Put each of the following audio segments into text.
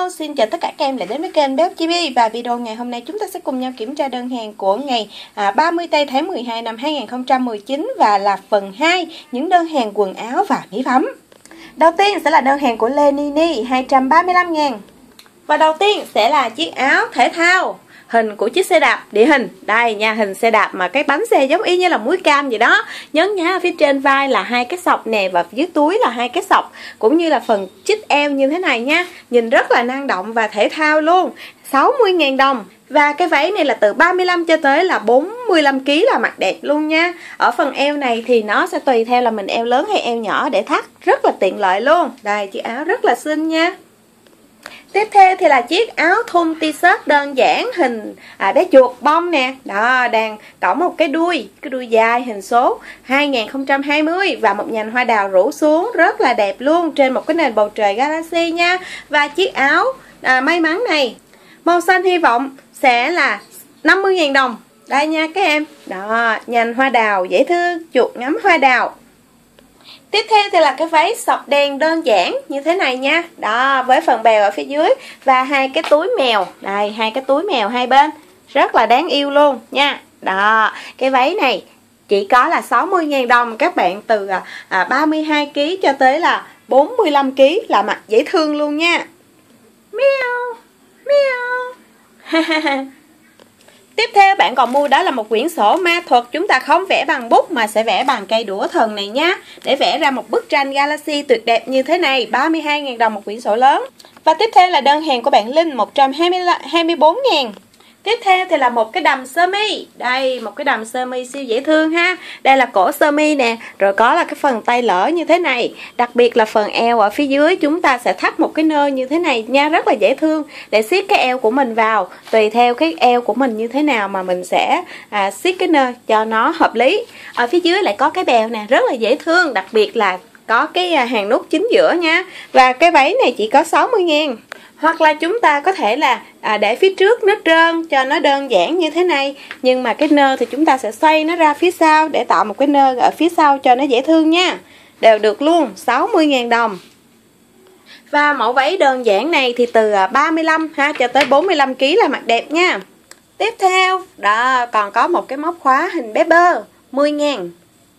Hello, xin chào tất cả các em lại đến với kênh Bếp Chibi. Và video ngày hôm nay chúng ta sẽ cùng nhau kiểm tra đơn hàng của ngày 30 tây tháng 12 năm 2019 và là phần 2 những đơn hàng quần áo và mỹ phẩm. Đầu tiên sẽ là đơn hàng của Lenini 235.000. Và đầu tiên sẽ là chiếc áo thể thao hình của chiếc xe đạp địa hình. Đây nha, hình xe đạp mà cái bánh xe giống y như là muối cam vậy đó. Nhấn nhá, phía trên vai là 2 cái sọc nè và dưới túi là 2 cái sọc, cũng như là phần chích eo như thế này nha. Nhìn rất là năng động và thể thao luôn. 60.000 đồng. Và cái váy này là từ 35 cho tới là 45 kg là mặc đẹp luôn nha. Ở phần eo này thì nó sẽ tùy theo là mình eo lớn hay eo nhỏ để thắt, rất là tiện lợi luôn. Đây, chiếc áo rất là xinh nha. Tiếp theo thì là chiếc áo thun t-shirt đơn giản hình bé chuột bông nè. Đó, đang cõng một cái đuôi dài hình số 2020 và một nhành hoa đào rủ xuống rất là đẹp luôn trên một cái nền bầu trời galaxy nha. Và chiếc áo may mắn này màu xanh hy vọng sẽ là 50.000 đồng. Đây nha các em. Đó, nhành hoa đào dễ thương, chuột ngắm hoa đào. Tiếp theo thì là cái váy sọc đen đơn giản như thế này nha. Đó, với phần bèo ở phía dưới và 2 cái túi mèo. Đây, 2 cái túi mèo hai bên. Rất là đáng yêu luôn nha. Đó, cái váy này chỉ có là 60.000 đồng các bạn, từ 32 kg cho tới là 45 kg là mặc dễ thương luôn nha. Meow, meow. Tiếp theo bạn còn mua đó là một quyển sổ ma thuật. Chúng ta không vẽ bằng bút mà sẽ vẽ bằng cây đũa thần này nhá, để vẽ ra một bức tranh galaxy tuyệt đẹp như thế này. 32.000 đồng một quyển sổ lớn. Và tiếp theo là đơn hàng của bạn Linh 124.000. Tiếp theo thì là một cái đầm sơ mi. Đây, một cái đầm sơ mi siêu dễ thương ha. Đây là cổ sơ mi nè, rồi có là cái phần tay lỡ như thế này. Đặc biệt là phần eo ở phía dưới chúng ta sẽ thắt một cái nơ như thế này nha, rất là dễ thương để siết cái eo của mình vào. Tùy theo cái eo của mình như thế nào mà mình sẽ siết cái nơ cho nó hợp lý. Ở phía dưới lại có cái bèo nè, rất là dễ thương, đặc biệt là có cái hàng nút chính giữa nha. Và cái váy này chỉ có 60.000. Hoặc là chúng ta có thể là để phía trước nó trơn cho nó đơn giản như thế này, nhưng mà cái nơ thì chúng ta sẽ xoay nó ra phía sau để tạo một cái nơ ở phía sau cho nó dễ thương nha. Đều được luôn, 60.000 đồng. Và mẫu váy đơn giản này thì từ 35 cho tới 45 kg là mặc đẹp nha. Tiếp theo, đó còn có một cái móc khóa hình bé bơ, 10.000.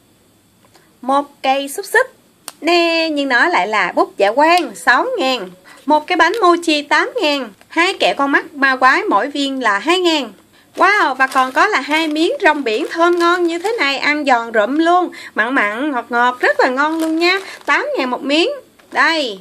Một cây xúc xích nè, nhưng nó lại là bút dạ quang, 6.000. Một cái bánh mochi 8.000. 2 kẹo con mắt ma quái mỗi viên là 2.000. Wow, và còn có là 2 miếng rong biển thơm ngon như thế này, ăn giòn rụm luôn, mặn mặn ngọt ngọt rất là ngon luôn nha. 8.000 một miếng. Đây.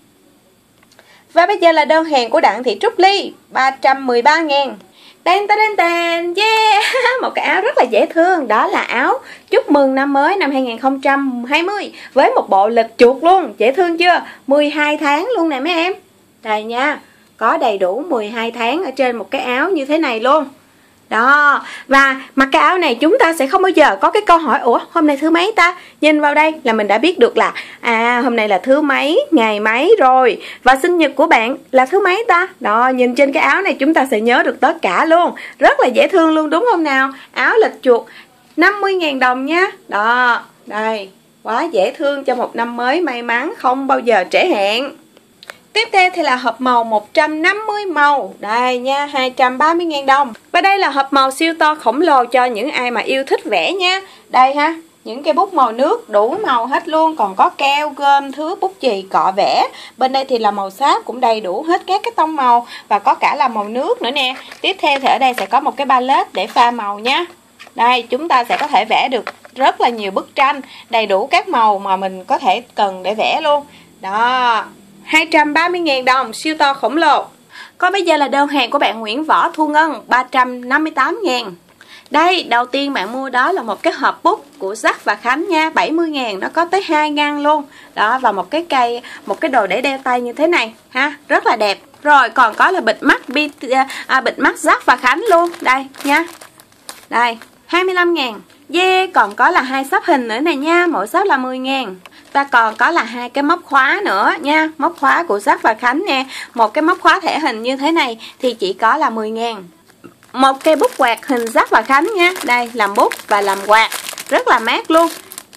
Và bây giờ là đơn hàng của Đặng Thị Trúc Ly, 313.000. Tên tên tên, yeah. Một cái áo rất là dễ thương. Đó là áo chúc mừng năm mới năm 2020 với một bộ lịch chuột luôn. Dễ thương chưa? 12 tháng luôn nè mấy em. Đây nha, có đầy đủ 12 tháng ở trên một cái áo như thế này luôn. Đó, và mặc cái áo này chúng ta sẽ không bao giờ có cái câu hỏi ủa hôm nay thứ mấy ta. Nhìn vào đây là mình đã biết được là hôm nay là thứ mấy, ngày mấy rồi, và sinh nhật của bạn là thứ mấy ta. Đó, nhìn trên cái áo này chúng ta sẽ nhớ được tất cả luôn. Rất là dễ thương luôn đúng không nào. Áo lịch chuột 50.000 đồng nha. Đó, đây, quá dễ thương cho một năm mới may mắn không bao giờ trễ hẹn. Tiếp theo thì là hộp màu 150 màu. Đây nha, 230.000 đồng. Và đây là hộp màu siêu to khổng lồ cho những ai mà yêu thích vẽ nha. Đây ha, những cây bút màu nước đủ màu hết luôn. Còn có keo, gôm, thước, bút chì, cọ vẽ. Bên đây thì là màu sáp cũng đầy đủ hết các cái tông màu. Và có cả là màu nước nữa nè. Tiếp theo thì ở đây sẽ có một cái palette để pha màu nha. Đây, chúng ta sẽ có thể vẽ được rất là nhiều bức tranh, đầy đủ các màu mà mình có thể cần để vẽ luôn. Đó, 230.000 đồng, siêu to khổng lồ. Còn bây giờ là đơn hàng của bạn Nguyễn Võ Thu Ngân, 358.000. Đây, đầu tiên bạn mua đó là một cái hộp bút của Jack và Khánh nha, 70.000, nó có tới 2 ngăn luôn. Đó, và một cái cây, một cái đồ để đeo tay như thế này ha, rất là đẹp. Rồi còn có là bịt mắt bịt mắt Jack và Khánh luôn, đây nha. Đây, 25.000. Yeah, còn có là 2 shop hình nữa này nha, mỗi shop là 10.000. Và còn có là 2 cái móc khóa nữa nha, móc khóa của Jack và Khánh nè. Một cái móc khóa thẻ hình như thế này thì chỉ có là 10.000. Một cây bút quạt hình Jack và Khánh nha. Đây, làm bút và làm quạt, rất là mát luôn.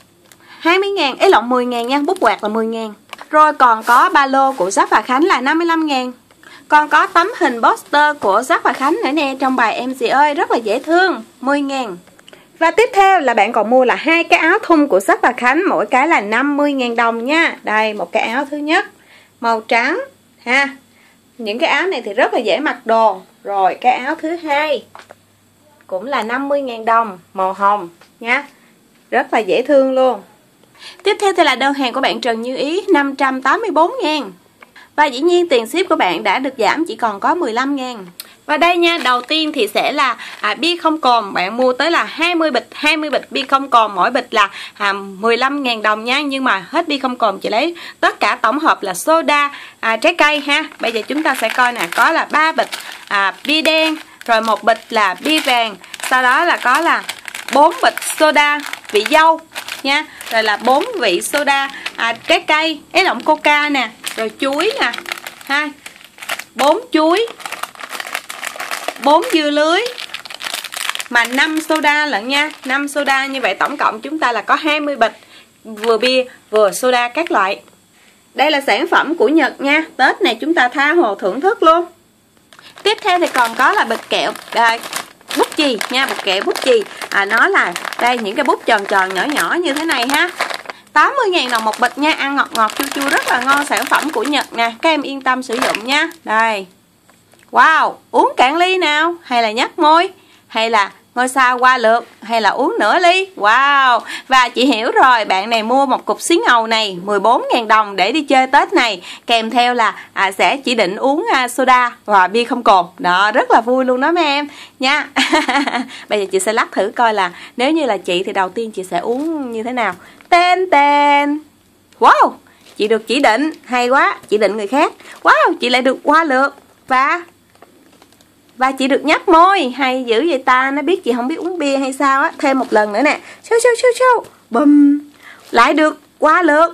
20.000, ấy lộn 10.000 nha, bút quạt là 10.000. Rồi còn có ba lô của Jack và Khánh là 55.000. Còn có tấm hình poster của Jack và Khánh nữa nè, trong bài Em Gì Ơi, rất là dễ thương, 10.000. Và tiếp theo là bạn còn mua là 2 cái áo thun của Jack và Khánh, mỗi cái là 50.000 đồng nha. Đây, một cái áo thứ nhất màu trắng ha. Những cái áo này thì rất là dễ mặc đồ. Rồi cái áo thứ hai cũng là 50.000 đồng, màu hồng nha. Rất là dễ thương luôn. Tiếp theo thì là đơn hàng của bạn Trần Như Ý, 584.000. Và dĩ nhiên tiền ship của bạn đã được giảm chỉ còn có 15.000. Và đây nha, đầu tiên thì sẽ là bia không cồn. Bạn mua tới là 20 bịch bia không cồn, mỗi bịch là 15.000 đồng nha. Nhưng mà hết bia không cồn chị lấy tất cả tổng hợp là soda trái cây ha. Bây giờ chúng ta sẽ coi nè, có là 3 bịch bia đen, rồi 1 bịch là bia vàng, sau đó là có là 4 bịch soda vị dâu nha, rồi là 4 vị soda trái cây, lộn coca nè, rồi chuối nè ha, 4 chuối, 4 dưa lưới, mà 5 soda lận nha, 5 soda. Như vậy tổng cộng chúng ta là có 20 bịch vừa bia vừa soda các loại. Đây là sản phẩm của Nhật nha, Tết này chúng ta tha hồ thưởng thức luôn. Tiếp theo thì còn có là bịch kẹo bút chì nha, bịch kẹo bút chì. Nó là đây, những cái bút tròn tròn nhỏ nhỏ như thế này ha. 80.000 đồng một bịch nha, ăn ngọt ngọt chua chua rất là ngon, sản phẩm của Nhật nè, các em yên tâm sử dụng nha. Đây. Wow, uống cạn ly nào, hay là nhấp môi, hay là ngôi sao qua lượt, hay là uống nửa ly. Wow. Và chị hiểu rồi, bạn này mua một cục xí ngầu này 14.000 đồng để đi chơi Tết này, kèm theo là sẽ chỉ định uống soda và bia không cồn. Đó, rất là vui luôn đó mấy em nha. Bây giờ chị sẽ lắc thử coi là nếu như là chị thì đầu tiên chị sẽ uống như thế nào. Tên tên. Wow, chị được chỉ định, hay quá, chỉ định người khác. Wow, chị lại được qua lượt và chị được nhấp môi, hay dữ vậy ta, nó biết chị không biết uống bia hay sao á. Thêm một lần nữa nè, bùm, lại được qua lượt.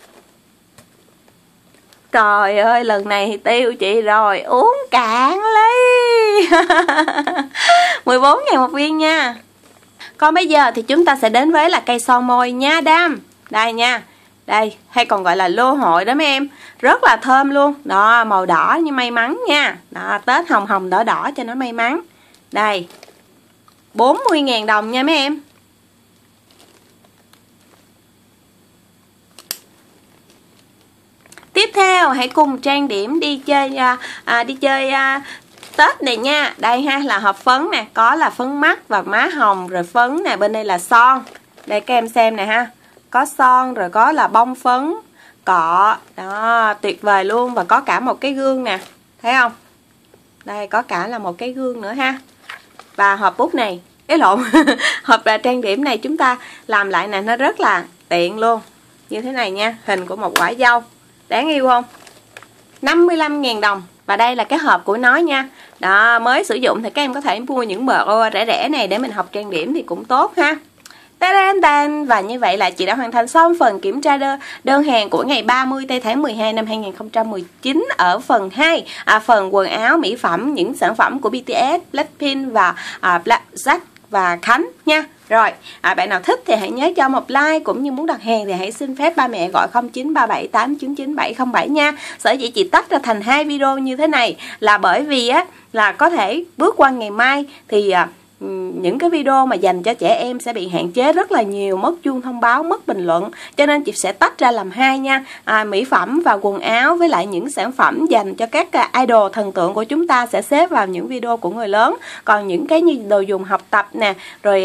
Trời ơi, lần này thì tiêu chị rồi, uống cạn ly. 14.000 một viên nha. Còn bây giờ thì chúng ta sẽ đến với là cây son môi nha Đam. Đây nha, đây, hay còn gọi là lô hội đó mấy em, rất là thơm luôn. Đó, màu đỏ như may mắn nha. Đó, Tết hồng hồng đỏ đỏ cho nó may mắn. Đây, 40.000 đồng nha mấy em. Tiếp theo hãy cùng trang điểm đi chơi Tết này nha. Đây ha, là hộp phấn nè, có là phấn mắt và má hồng, rồi phấn nè, bên đây là son. Đây các em xem nè ha, có son, rồi có là bông phấn, cọ. Đó, tuyệt vời luôn. Và có cả một cái gương nè, thấy không? Đây, có cả là một cái gương nữa ha. Và hộp bút này, hộp trang điểm này chúng ta làm lại nè, nó rất là tiện luôn. Như thế này nha, hình của một quả dâu. Đáng yêu không? 55.000 đồng. Và đây là cái hộp của nó nha. Đó, mới sử dụng thì các em có thể mua những bộ rẻ rẻ này để mình học trang điểm thì cũng tốt ha. Và như vậy là chị đã hoàn thành xong phần kiểm tra đơn hàng của ngày 30 tháng 12 năm 2019 ở phần 2, phần quần áo, mỹ phẩm, những sản phẩm của BTS, Blackpink và Jack và Khánh nha. Rồi, bạn nào thích thì hãy nhớ cho một like, cũng như muốn đặt hàng thì hãy xin phép ba mẹ gọi 0937899707 nha. Sở dĩ chị tách ra thành 2 video như thế này là bởi vì á là có thể bước qua ngày mai thì những cái video mà dành cho trẻ em sẽ bị hạn chế rất là nhiều, mất chuông thông báo, mất bình luận, cho nên chị sẽ tách ra làm 2 nha. Mỹ phẩm và quần áo với lại những sản phẩm dành cho các idol thần tượng của chúng ta sẽ xếp vào những video của người lớn, còn những cái như đồ dùng học tập nè, rồi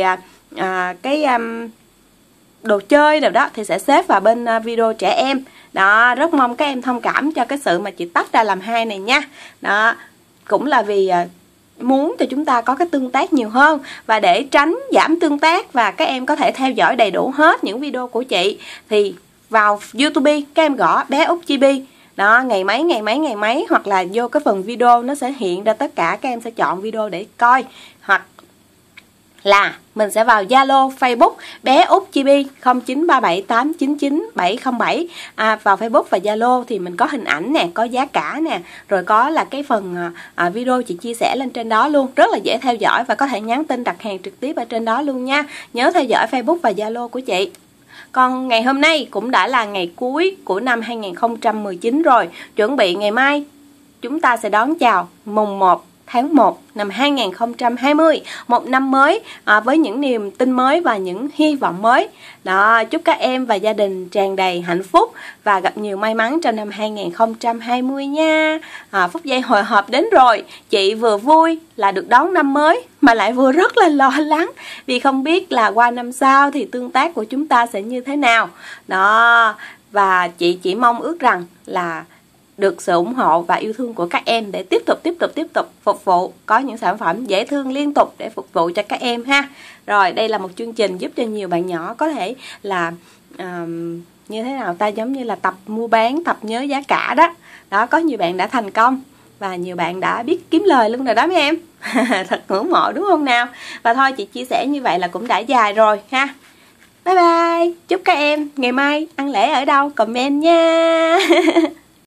đồ chơi nào đó thì sẽ xếp vào bên video trẻ em. Đó, rất mong các em thông cảm cho cái sự mà chị tách ra làm 2 này nha. Đó, cũng là vì muốn cho chúng ta có cái tương tác nhiều hơn, và để tránh giảm tương tác và các em có thể theo dõi đầy đủ hết những video của chị thì vào YouTube các em gõ bé Út Chibi. Đó, ngày mấy, hoặc là vô cái phần video nó sẽ hiện ra tất cả, các em sẽ chọn video để coi, hoặc là mình sẽ vào Zalo, Facebook bé Út Chibi 0937899707. Vào Facebook và Zalo thì mình có hình ảnh nè, có giá cả nè, rồi có là cái phần video chị chia sẻ lên trên đó luôn, rất là dễ theo dõi, và có thể nhắn tin đặt hàng trực tiếp ở trên đó luôn nha. Nhớ theo dõi Facebook và Zalo của chị. Còn ngày hôm nay cũng đã là ngày cuối của năm 2019 rồi, chuẩn bị ngày mai chúng ta sẽ đón chào mùng 1 tháng 1 năm 2020, một năm mới với những niềm tin mới và những hy vọng mới. Đó, chúc các em và gia đình tràn đầy hạnh phúc và gặp nhiều may mắn trong năm 2020 nha. Phút giây hồi hộp đến rồi, chị vừa vui là được đón năm mới mà lại vừa rất là lo lắng vì không biết là qua năm sau thì tương tác của chúng ta sẽ như thế nào. Đó, và chị chỉ mong ước rằng là được sự ủng hộ và yêu thương của các em để tiếp tục phục vụ, có những sản phẩm dễ thương liên tục để phục vụ cho các em ha. Rồi, đây là một chương trình giúp cho nhiều bạn nhỏ có thể là như thế nào ta, giống như là tập mua bán, tập nhớ giá cả đó. Đó, có nhiều bạn đã thành công và nhiều bạn đã biết kiếm lời luôn rồi đó mấy em. Thật ngưỡng mộ đúng không nào? Và thôi, chị chia sẻ như vậy là cũng đã dài rồi ha. Bye bye, chúc các em ngày mai ăn lễ ở đâu comment nha.